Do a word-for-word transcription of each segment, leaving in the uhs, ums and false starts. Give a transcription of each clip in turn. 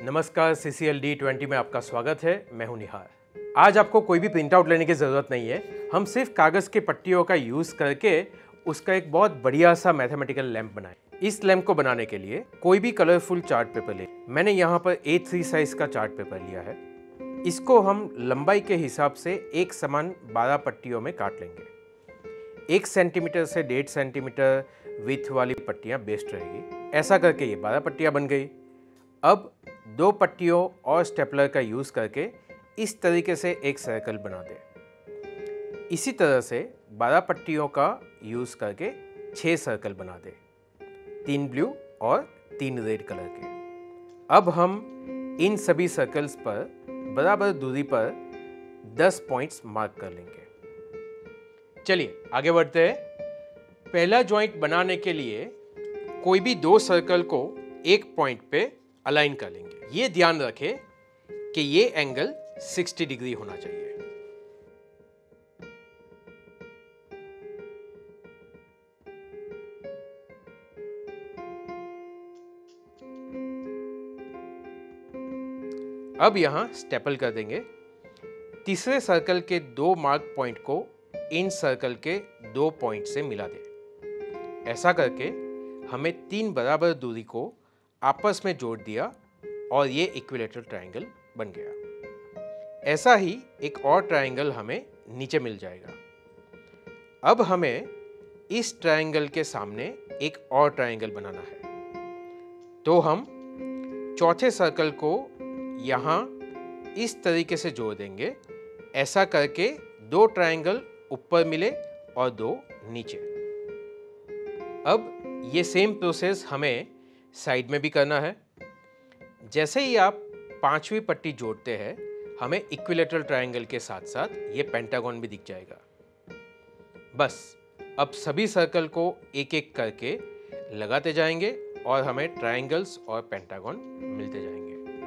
नमस्कार, C C L D twenty में आपका स्वागत है। मैं हूं निहार। आज आपको कोई भी प्रिंट आउट लेने की ज़रूरत नहीं है। हम सिर्फ कागज़ के पट्टियों का यूज़ करके उसका एक बहुत बढ़िया सा मैथमेटिकल लैंप बनाए। इस लैंप को बनाने के लिए कोई भी कलरफुल चार्ट पेपर ले। मैंने यहाँ पर ए थ्री साइज़ का चार्ट पेपर लिया है। इसको हम लंबाई के हिसाब से एक समान बारह पट्टियों में काट लेंगे। एक सेंटीमीटर से डेढ़ सेंटीमीटर विथ वाली पट्टियाँ बेस्ट रहेगी। ऐसा करके ये बारह पट्टियाँ बन गई। अब दो पट्टियों और स्टेपलर का यूज़ करके इस तरीके से एक सर्कल बना दें। इसी तरह से बारह पट्टियों का यूज़ करके छः सर्कल बना दें, तीन ब्लू और तीन रेड कलर के। अब हम इन सभी सर्कल्स पर बराबर दूरी पर दस पॉइंट्स मार्क कर लेंगे। चलिए आगे बढ़ते हैं। पहला जॉइंट बनाने के लिए कोई भी दो सर्कल को एक पॉइंट पे अलाइन कर लेंगे। ये ध्यान रखें कि ये एंगल साठ डिग्री होना चाहिए। अब यहां स्टेपल कर देंगे। तीसरे सर्कल के दो मार्क पॉइंट को इन सर्कल के दो पॉइंट से मिला दें। ऐसा करके हमें तीन बराबर दूरी को आपस में जोड़ दिया और ये इक्विलेटरल ट्रायंगल बन गया। ऐसा ही एक और ट्रायंगल हमें नीचे मिल जाएगा। अब हमें इस ट्रायंगल के सामने एक और ट्रायंगल बनाना है। तो हम चौथे सर्कल को यहाँ इस तरीके से जोड़ देंगे। ऐसा करके दो ट्रायंगल ऊपर मिले और दो नीचे। अब ये सेम प्रोसेस हमें साइड में भी करना है। जैसे ही आप पांचवी पट्टी जोड़ते हैं, हमें इक्विलेटरल ट्रायंगल के साथ साथ ये पेंटागन भी दिख जाएगा। बस अब सभी सर्कल को एक एक करके लगाते जाएंगे और हमें ट्रायंगल्स और पेंटागन मिलते जाएंगे।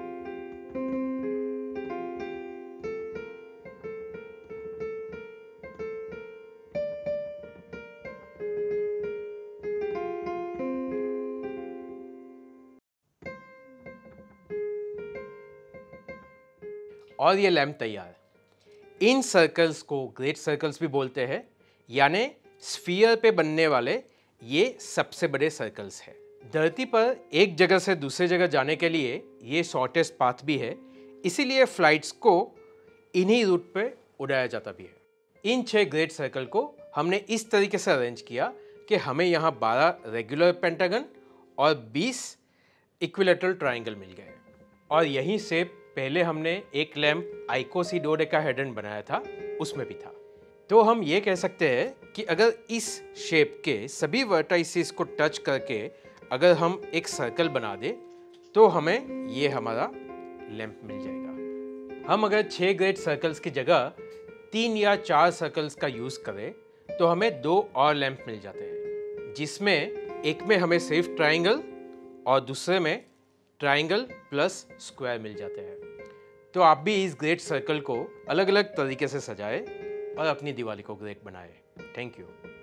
और ये लैंप तैयार। इन सर्कल्स को ग्रेट सर्कल्स भी बोलते हैं, यानी स्फीयर पे बनने वाले ये सबसे बड़े सर्कल्स हैं। धरती पर एक जगह से दूसरे जगह जाने के लिए ये शॉर्टेस्ट पाथ भी है, इसीलिए फ्लाइट्स को इन्हीं रूट पे उड़ाया जाता भी है। इन छह ग्रेट सर्कल को हमने इस तरीके से अरेंज किया कि हमें यहाँ बारह रेगुलर पेंटागन और बीस इक्विलेटरल ट्रायंगल मिल गए। और यहीं से पहले हमने एक लैंप आइकोसिडोडेकाहेड्रन बनाया था, उसमें भी था। तो हम ये कह सकते हैं कि अगर इस शेप के सभी वर्टाइसिस को टच करके अगर हम एक सर्कल बना दें तो हमें ये हमारा लैंप मिल जाएगा। हम अगर छह ग्रेट सर्कल्स की जगह तीन या चार सर्कल्स का यूज़ करें तो हमें दो और लैंप मिल जाते हैं, जिसमें एक में हमें सिर्फ ट्रायंगल और दूसरे में ट्रायंगल प्लस स्क्वायर मिल जाते हैं। तो आप भी इस ग्रेट सर्कल को अलग अलग तरीके से सजाएं और अपनी दिवाली को ग्रेट बनाएं। Thank you.